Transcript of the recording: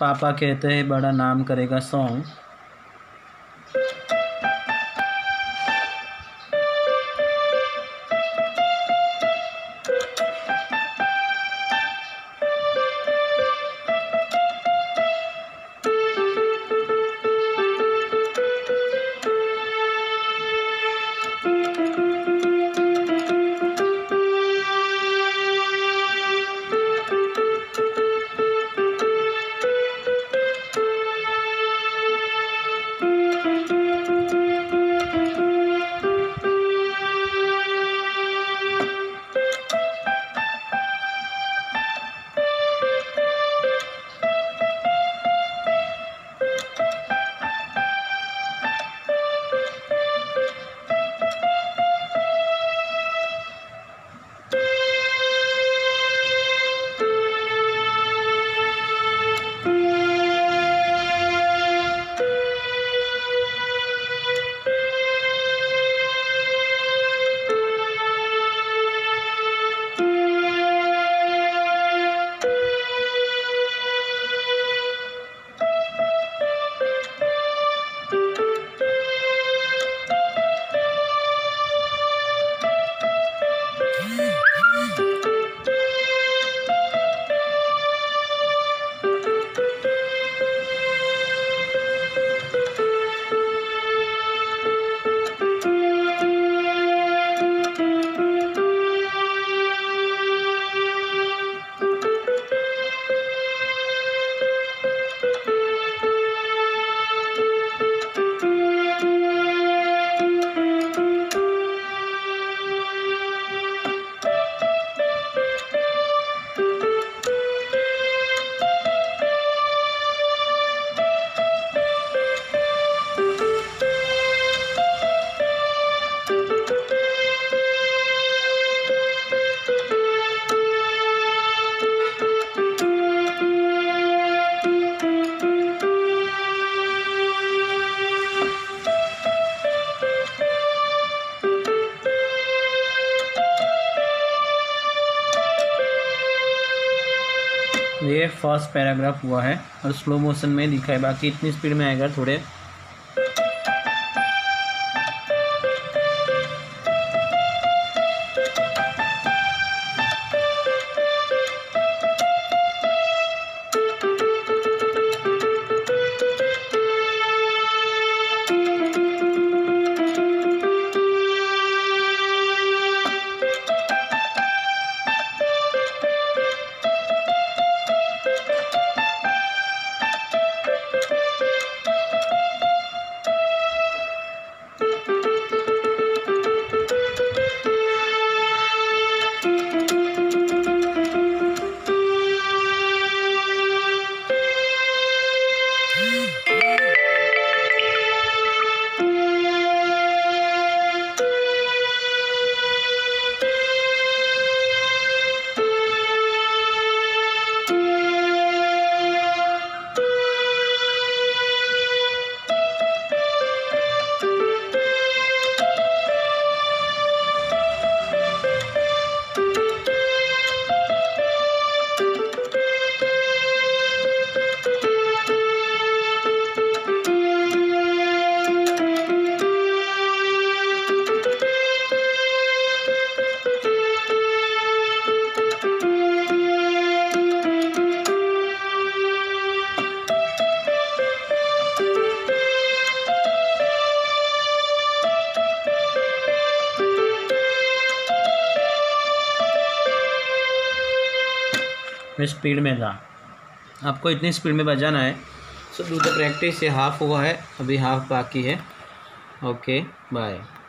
पापा कहते हैं बड़ा नाम करेगा सॉन्ग। ये फर्स्ट पैराग्राफ हुआ है और स्लो मोशन में लिखा है, बाकी इतनी स्पीड में आएगा थोड़े। स्पीड में था, आपको इतनी स्पीड में बजाना है। So do the practice. ये हाफ हुआ है, अभी हाफ बाकी है। Okay bye.